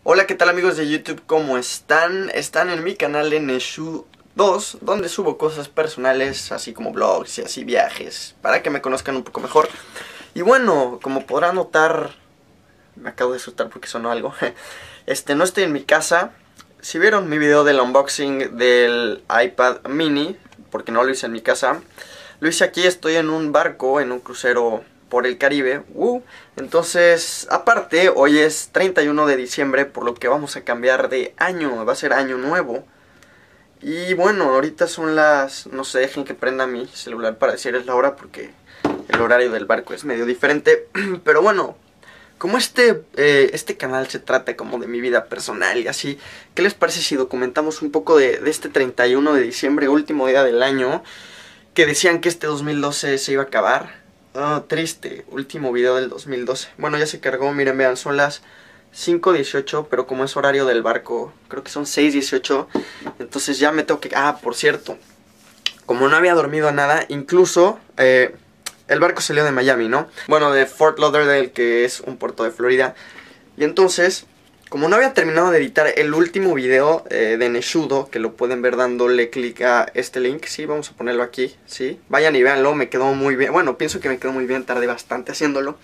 Hola, ¿qué tal amigos de YouTube? ¿Cómo están? Están en mi canal de Neshu2, donde subo cosas personales, así como vlogs y así viajes, para que me conozcan un poco mejor. Y bueno, como podrán notar, me acabo de asustar porque sonó algo. No estoy en mi casa. Si vieron mi video del unboxing del iPad mini, porque no lo hice en mi casa, lo hice aquí. Estoy en un barco, en un crucero por el Caribe. Entonces, aparte, hoy es 31 de diciembre, por lo que vamos a cambiar de año. Va a ser año nuevo. Y bueno, ahorita son las... no sé, dejen que prenda mi celular para decirles la hora, porque el horario del barco es medio diferente. Pero bueno, como este canal se trata como de mi vida personal y así, ¿qué les parece si documentamos un poco de este 31 de diciembre, último día del año, que decían que este 2012 se iba a acabar? Triste, último video del 2012. Bueno, ya se cargó, miren, vean, son las 5:18, pero como es horario del barco, creo que son 6:18. Entonces ya me tengo que... por cierto, como no había dormido nada, incluso el barco salió de Miami, ¿no? Bueno, de Fort Lauderdale, que es un puerto de Florida. Y entonces, como no había terminado de editar el último video de Neshudo, que lo pueden ver dándole clic a este link, sí, vamos a ponerlo aquí, sí, vayan y véanlo, me quedó muy bien, bueno, pienso que me quedó muy bien, tardé bastante haciéndolo.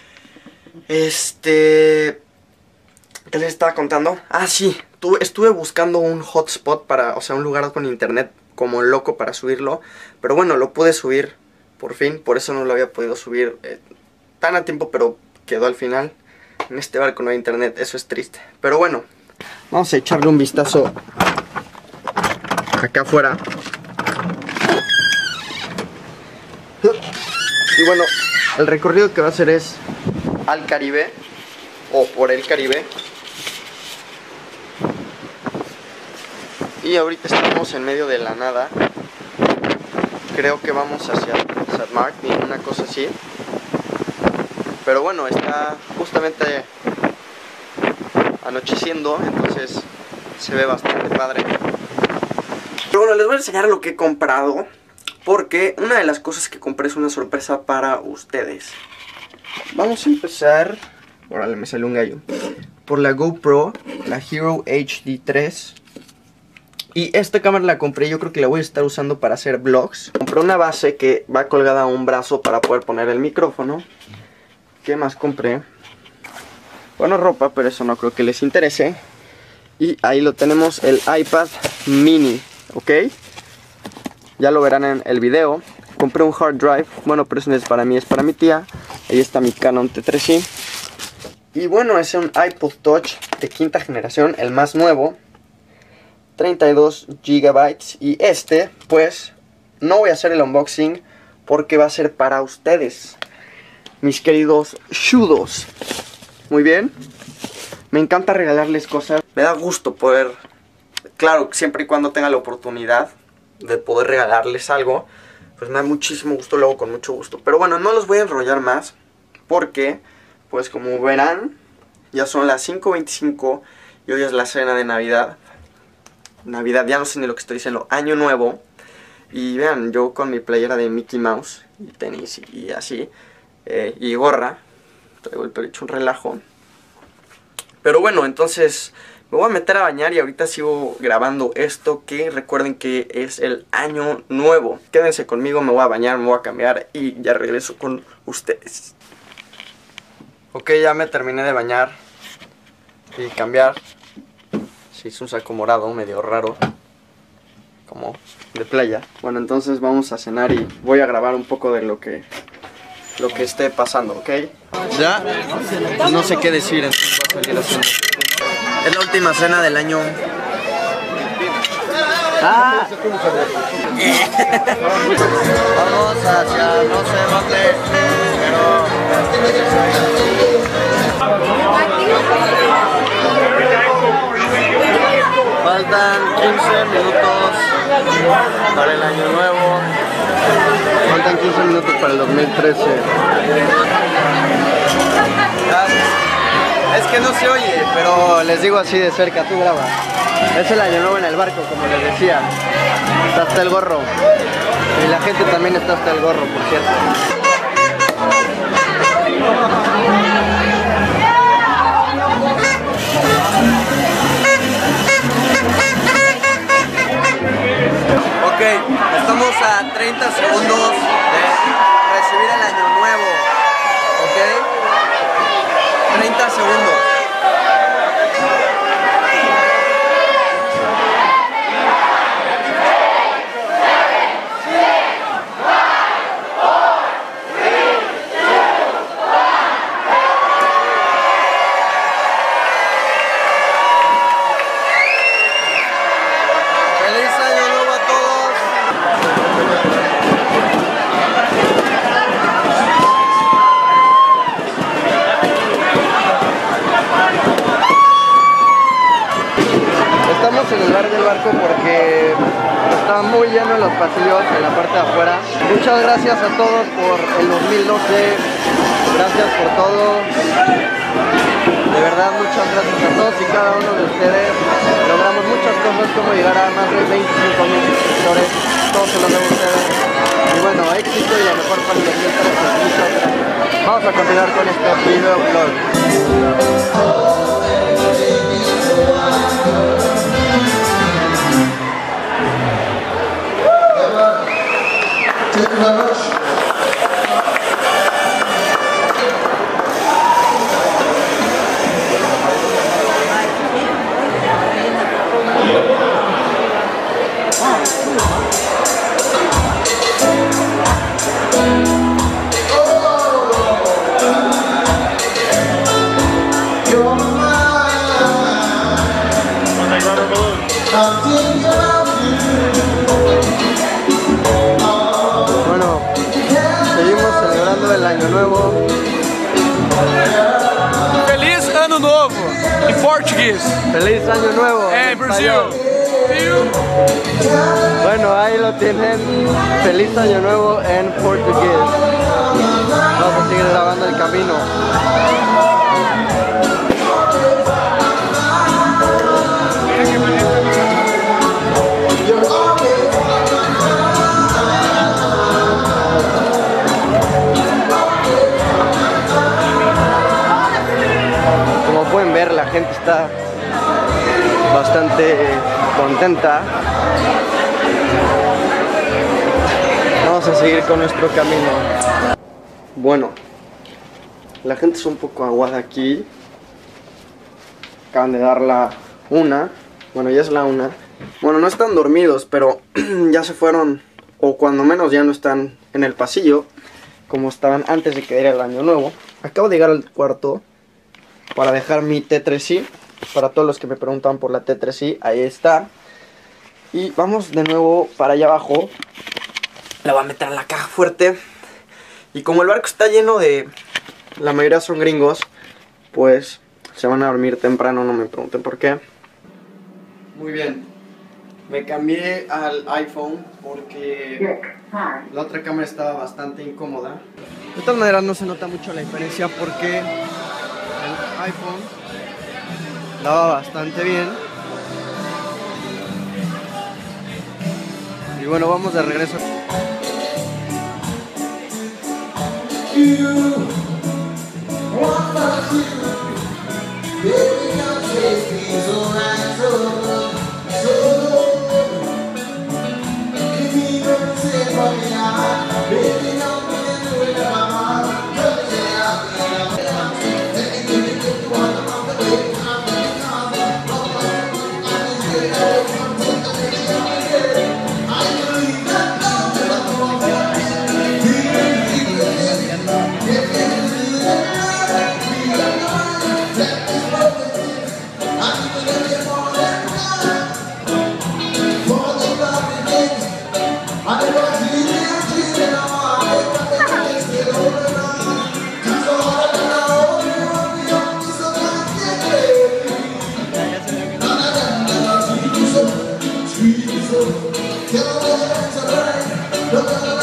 ¿Qué les estaba contando? Sí, estuve buscando un hotspot para, o sea, un lugar con internet como loco para subirlo, pero bueno, lo pude subir, por fin, por eso no lo había podido subir tan a tiempo, pero quedó al final. En este barco no hay internet, eso es triste. Pero bueno, vamos a echarle un vistazo acá afuera. Y bueno, el recorrido que va a hacer es al Caribe, o por el Caribe. Y ahorita estamos en medio de la nada. Creo que vamos hacia St. Martin, una cosa así. Pero bueno, está justamente anocheciendo, entonces se ve bastante padre. Pero bueno, les voy a enseñar lo que he comprado, porque una de las cosas que compré es una sorpresa para ustedes. Vamos a empezar, órale, me salió un gallo, por la GoPro, la Hero HD3. Y esta cámara la compré, yo creo que la voy a estar usando para hacer vlogs. Compré una base que va colgada a un brazo para poder poner el micrófono. ¿Qué más compré? Bueno, ropa, pero eso no creo que les interese. Y ahí lo tenemos, el iPad mini, ¿ok? Ya lo verán en el video. Compré un hard drive, bueno, pero eso no es para mí, es para mi tía. Ahí está mi Canon T3i. Y bueno, es un iPod Touch de quinta generación, el más nuevo. 32 GB. Y pues, no voy a hacer el unboxing porque va a ser para ustedes, mis queridos Shudos. Muy bien. Me encanta regalarles cosas. Me da gusto poder... claro, siempre y cuando tenga la oportunidad de poder regalarles algo, pues me da muchísimo gusto, lo hago con mucho gusto. Pero bueno, no los voy a enrollar más, porque, pues como verán, ya son las 5:25 y hoy es la cena de Navidad. Navidad, ya no sé ni lo que estoy diciendo, Año Nuevo. Y vean, yo con mi playera de Mickey Mouse y tenis y así, y gorra, traigo el pelo hecho un relajo. Pero bueno, entonces me voy a meter a bañar y ahorita sigo grabando esto, que recuerden que es el año nuevo. Quédense conmigo, me voy a bañar, me voy a cambiar y ya regreso con ustedes. Ok, ya me terminé de bañar y cambiar. Se hizo un saco morado medio raro, como de playa. Bueno, entonces vamos a cenar y voy a grabar un poco de lo que esté pasando, ¿ok? Ya, no sé qué decir, entonces voy a salir haciendo. Es la última cena del año. Vamos hacia no sé dónde, pero... faltan 15 minutos para el año nuevo. Faltan 15 minutos para el 2013. Es que no se oye, pero les digo así de cerca, tú graba. Es el año nuevo en el barco, como les decía. Está hasta el gorro. Y la gente también está hasta el gorro, por cierto. 30 segundos de recibir el año nuevo, ¿ok? 30 segundos. Estamos en el bar del barco porque está muy lleno en los pasillos, en la parte de afuera. Muchas gracias a todos por el 2012, gracias por todo. De verdad, muchas gracias a todos y cada uno de ustedes. Logramos muchas cosas como llegar a más de 25,000 suscriptores. Todo se lo debo a ustedes. Y bueno, éxito y la mejor para el 2013. Muchas gracias. Vamos a continuar con este video vlog. Bueno, seguimos celebrando el año nuevo. Feliz Ano Novo, em português. Feliz año nuevo. En Brasil. Bueno, ahí lo tienen. Feliz año nuevo en portugués. Vamos a seguir grabando el camino. Como pueden ver, la gente está bastante contenta. Vamos a seguir con nuestro camino. Bueno, la gente es un poco aguada aquí. Acaban de dar la 1. Bueno, ya es la 1. Bueno, no están dormidos, pero ya se fueron, o cuando menos ya no están en el pasillo como estaban antes de que diera el año nuevo. Acabo de llegar al cuarto para dejar mi T3i. Para todos los que me preguntan por la T3i, ahí está. Y vamos de nuevo para allá abajo. La voy a meter en la caja fuerte. Y como el barco está lleno de... la mayoría son gringos, pues se van a dormir temprano, no me pregunten por qué. Muy bien. Me cambié al iPhone porque la otra cámara estaba bastante incómoda. De todas maneras no se nota mucho la diferencia porque el iPhone daba bastante bien. Y bueno, vamos de regreso. Kill